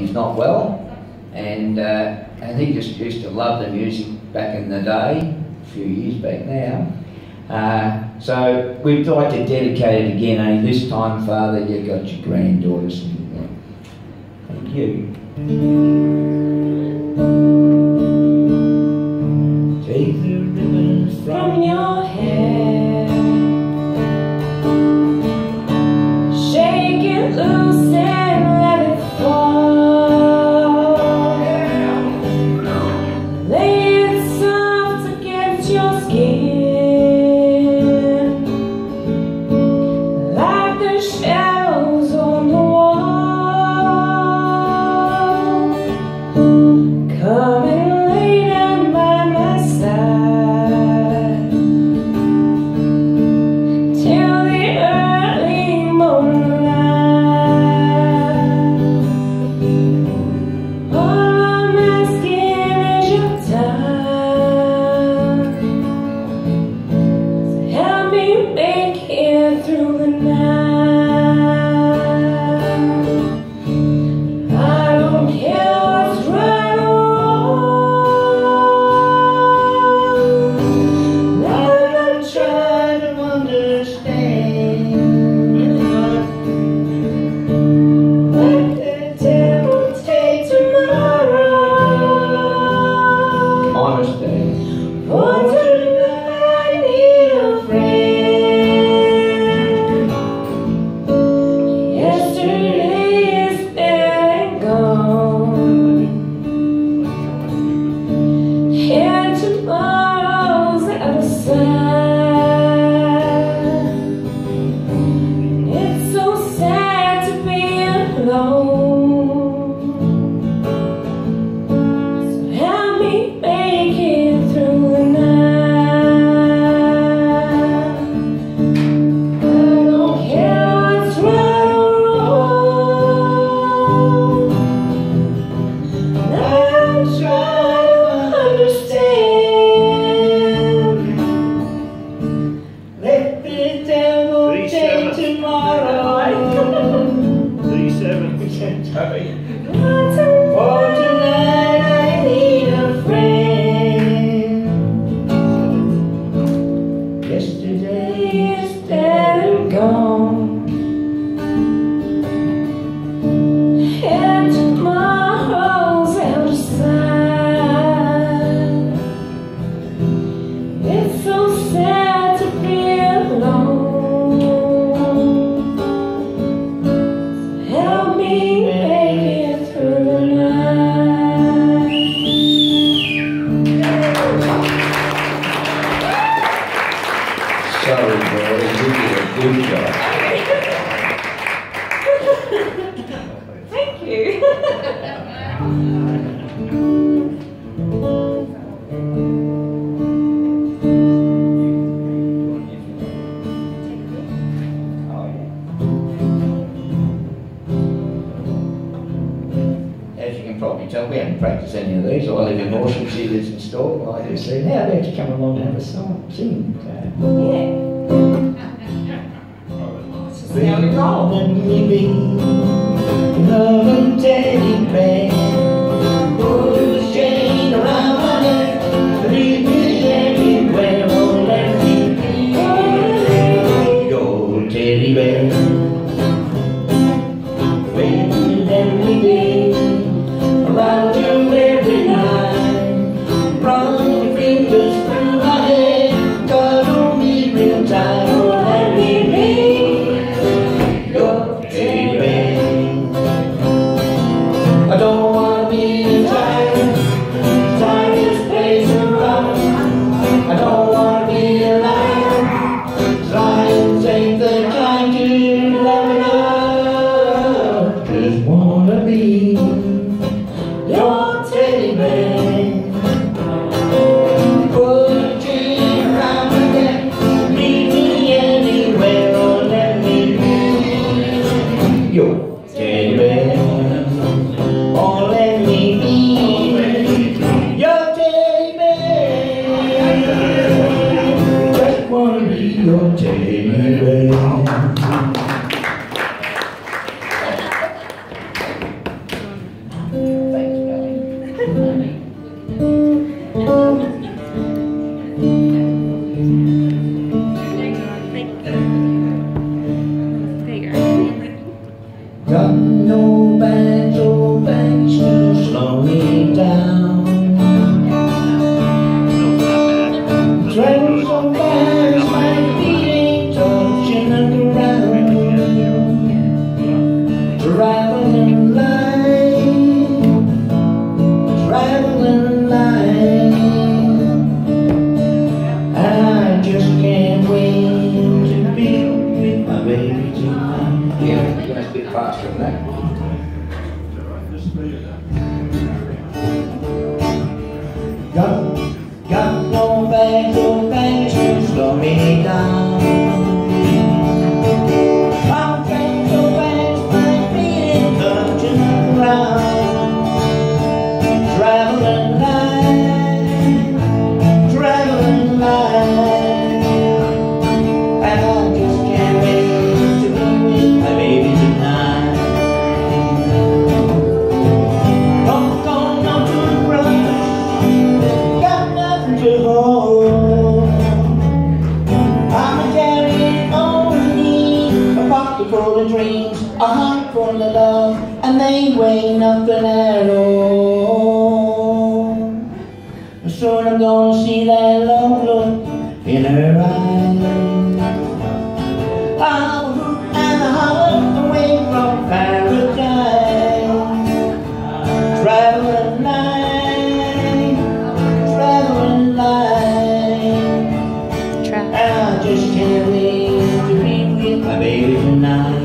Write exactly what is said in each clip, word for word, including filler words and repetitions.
he's not well, and uh, and he just used to love the music back in the day, a few years back now. Uh, so we'd like to dedicate it again, eh? This time, Father, you got your granddaughters. Thank you. Take the ribbons from your hair, shake it loose and let it fall. Lay it soft against your skin, like the shadows on the wall. Come and lay down by my side till the early morning light. All I'm asking is your time, so help me make it through the night. I don't care what's right or wrong, I'm not trying to understand. Let the devil take tomorrow. Honesty. For tonight I need a friend. Yesterday is dead and gone, and tomorrow's out of sight. It's so sad to be alone, so help me make it through the night. I don't care what's right or wrong, I'm trying to understand. Let the devil take tomorrow. three seven. For tonight I need a friend. Yesterday is dead and gone, and tomorrow's out of sight. It's so sad to be alone, so help me make it through the night. Sorry, boys, you did a good job. Thank you. As you can probably tell, we haven't practiced any of these. I live in Horsham, she lives in Stortford. I do see. How about you come along and have a song, sing? Uh, Yeah. This is how we roll. Love and teddy bear, put a chain around my neck, leave me anywhere, won't let me be. Go, teddy bear, waiting every day, around you every night, run your fingers through my hair, cuddle me real tight, won't let me be. Go, teddy bear. I don't wanna be tired, tired this place around. I don't wanna be alive, trying to take the time to love it up. Just wanna be your teddy bear. Put a chain around my neck, leave me anywhere, or let me be your teddy bear. Oh, let me be your teddy bear. Just wanna be your teddy bear. Got, got no bags, no bags to slow me down. I'm taking no bags, my feet touching the ground. Traveling light, traveling light, and I just can't wait to be with my baby tonight. Don't go no to the rush, got nothing to hold. I'ma carry only a pocket full of dreams, a heart full of love, and they weigh nothing at all. Soon I'm gonna see that love look in her eyes. I'll hoot and holler away from paradise. Traveling light, traveling light, and I just can't wait to be with my baby tonight.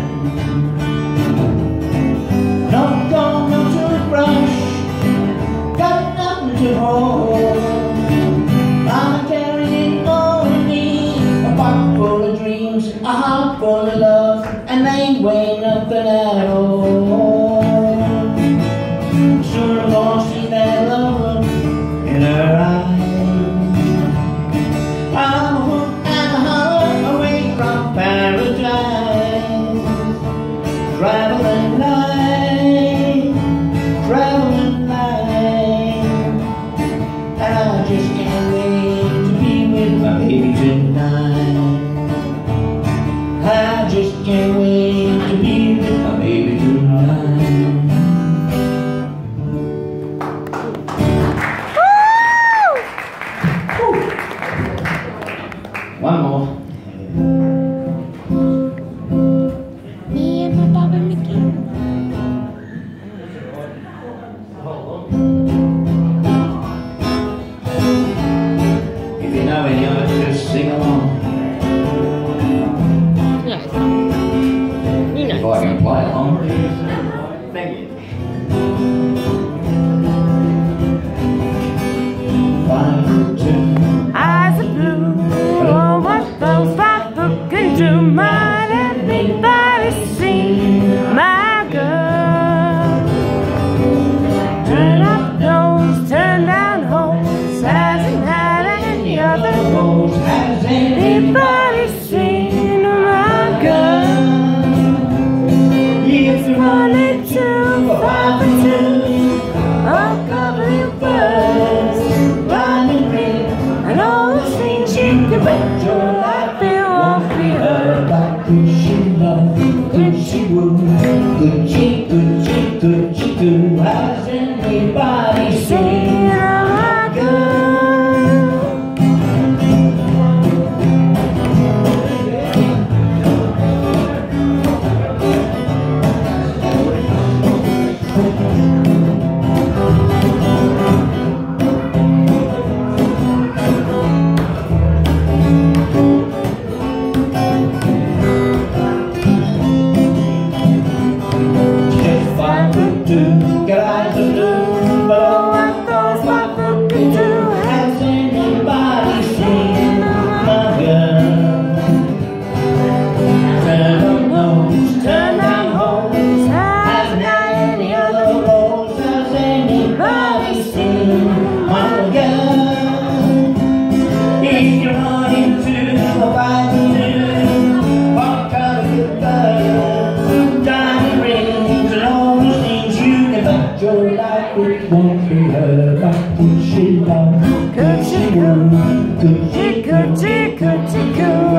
No, don't no toothbrush, got nothing to hold. I'm carrying only a pocket full of dreams, a heart full of love, and they weigh nothing at all. Soon I'm gonna see that love look in her eyes. I'm a hoot and a holler away from paradise. Traveling light, traveling light, and I just can't wait to be with my baby tonight. I just can't wait to be with my baby tonight. Woo! One more. Me and my Bob and Mickey. If you know any of it, just sing along. Yes. You If know. I can play along. Thank you. One, two. Eyes are blue, oh, what those five looking to might everybody see my girl. Turn up nose, turn down holes, hasn't had any other goals. Has Anybody seen my girl? If you One and two, five and two, a couple of birds, running red, and all the things you can bet your life it won't be heard. like could she love, could she woo, could she, could she, could she do? Has anybody seen Seen my girl. just five foot two, got eyes of blue, but Oh, what those five looking to has anybody seen my girl? Turn up nose, turn down holes, hasn't had any other roles. Has anybody seen my girl? If you're running to a fight to do, walk out of your bird, diamond rings and all those things you can bet your life it won't be heard. Like could she love, could she woo, could she, Could she, could she, could she, could